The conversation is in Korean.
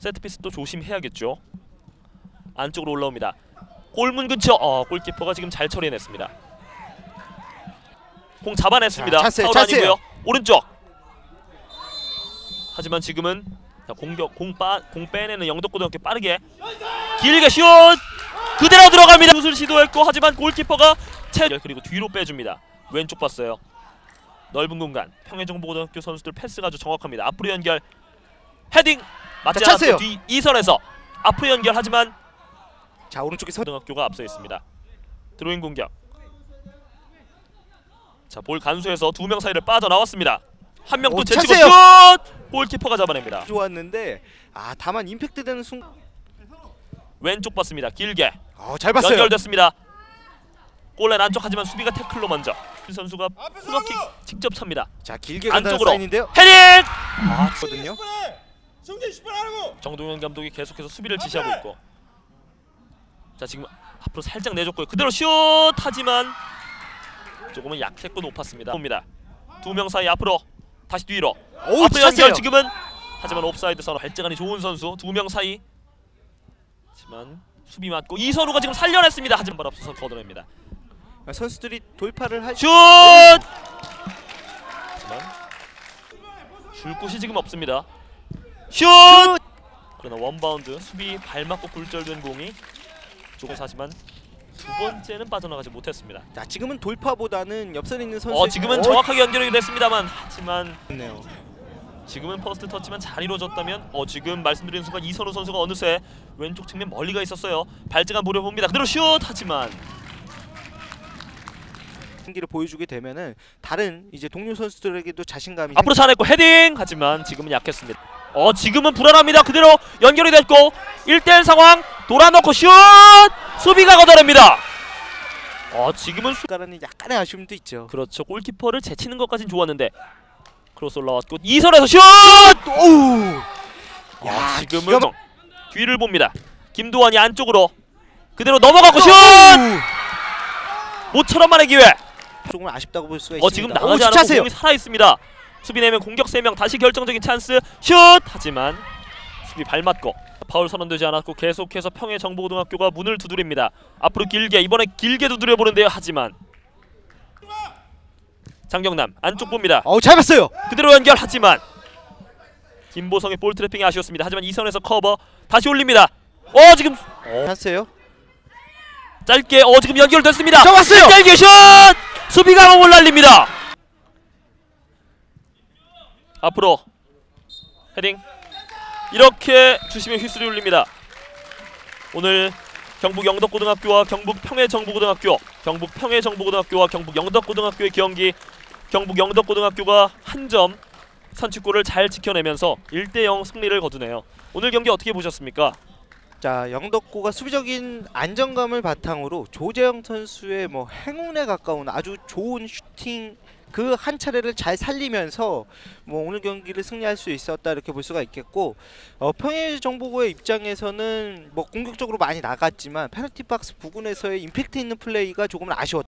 세트피스 또 조심해야겠죠. 안쪽으로 올라옵니다. 골문 근처. 골키퍼가 지금 잘 처리해냈습니다. 공 잡아냈습니다. 찬스예요, 파울 찬스예요. 아니고요. 오른쪽. 하지만 지금은 공 빼내는 영덕고등학교 빠르게 길게 슛! 그대로 들어갑니다. 슛을 시도했고 하지만 골키퍼가 그리고 뒤로 빼줍니다. 왼쪽 봤어요. 넓은 공간. 평해정보고등학교 선수들 패스가 아주 정확합니다. 앞으로 연결. 헤딩! 맞지 않았고 뒤 이선에서 앞으로 연결하지만 자, 오른쪽에 고등학교가 앞서 있습니다. 드로잉 공격. 자, 볼 간수해서 두 명 사이를 빠져나왔습니다. 한 명 또 제치고 슛! 골키퍼가 잡아냅니다. 좋았는데 다만 임팩트 되는 순간 왼쪽 봤습니다. 길게. 잘 봤어요. 연결됐습니다. 골라인 안쪽 하지만 수비가 태클로 먼저. 이 선수가 코너킥 직접 찹니다. 자, 길게 간다는 안쪽으로 사인인데요. 헤딩! 거든요. 정동현 감독이 계속해서 수비를 지시하고 있고. 자, 지금 앞으로 살짝 내줬고요. 그대로 슛! 하지만 조금은 약했고 높았습니다. 봅니다. 두 명 사이 앞으로 다시 뒤로. 앞으로 연결 지금은 하지만 옵사이드 선언. 발재간이 좋은 선수 두 명 사이. 하지만 수비 맞고 이선우가 지금 살려냈습니다. 하지만 발 앞서서 걷어냅니다. 선수들이 돌파를 할 슛! 하지만 줄 곳이 지금 없습니다. 슛! 그러나 원바운드 수비 발 맞고 굴절된 공이 조금 하지만 두 번째는 빠져나가지 못했습니다. 자, 지금은 돌파보다는 옆선에 있는 선수 지금은 정확하게 연결이 됐습니다만 하지만 좋네요. 지금은 퍼스트 터치만 잘 이루어졌다면 지금 말씀드린 순간 이선우 선수가 어느새 왼쪽 측면 멀리가 있었어요. 발재간 노려봅니다. 그대로 슛! 하지만 경기를 보여주게 되면은 다른 이제 동료 선수들에게도 자신감이 앞으로 차냈고 헤딩! 하지만 지금은 약했습니다. 지금은 불안합니다. 그대로 연결이 됐고 1대1 상황 돌아놓고 슛! 수비가 걷어냅니다. 지금은 가라는 약간의 아쉬움도 있죠. 그렇죠. 골키퍼를 제치는 것까진 좋았는데 크로스 올라왔고 이선에서 슛! 오우! 지금은 뒤를 봅니다. 김도환이 안쪽으로 그대로 넘어가고 슛! 모처럼만의 기회. 조금 아쉽다고 볼 수가 있습니다. 지금 나가지 않고 공이 살아있습니다. 수비 4명 공격 3명 다시 결정적인 찬스 슛! 하지만 수비 발 맞고 파울 선언되지 않았고 계속해서 평해정보고등학교가 문을 두드립니다. 앞으로 길게 이번에 길게 두드려보는데요. 하지만 장경남 안쪽 봅니다. 잘 봤어요. 그대로 연결하지만 김보성의 볼 트래핑이 아쉬웠습니다. 하지만 이선에서 커버 다시 올립니다. 지금 찬스예요. 짧게 지금 연결됐습니다. 잡았어요. 짧게 슛! 수비가 몸을 날립니다. 앞으로 헤딩. 이렇게 주심의 휘슬이 울립니다. 오늘 경북 영덕고등학교와 경북 평해정보고등학교, 경북 평해정보고등학교와 경북 영덕고등학교의 경기. 경북 영덕고등학교가 한 점 선취골을 잘 지켜내면서 1대0 승리를 거두네요. 오늘 경기 어떻게 보셨습니까? 자, 영덕고가 수비적인 안정감을 바탕으로 조재영 선수의 행운에 가까운 아주 좋은 슈팅 그 한 차례를 잘 살리면서 오늘 경기를 승리할 수 있었다 이렇게 볼 수가 있겠고, 평해정보고의 입장에서는 공격적으로 많이 나갔지만 페널티 박스 부근에서의 임팩트 있는 플레이가 조금은 아쉬웠다.